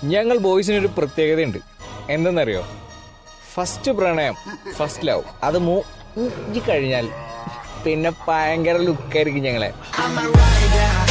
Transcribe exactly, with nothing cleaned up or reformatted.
ഞങ്ങൾ ബോയ്സിനൊരു പ്രത്യേകതയുണ്ട്. എന്തെന്നറിയോ? ഫസ്റ്റ് പ്രണയം, ഫസ്റ്റ് ലവ്, അത് മൂഞ്ചി കഴിഞ്ഞാൽ പിന്നെ ഭയങ്കര ലുക്കായിരിക്കും ഞങ്ങളെ.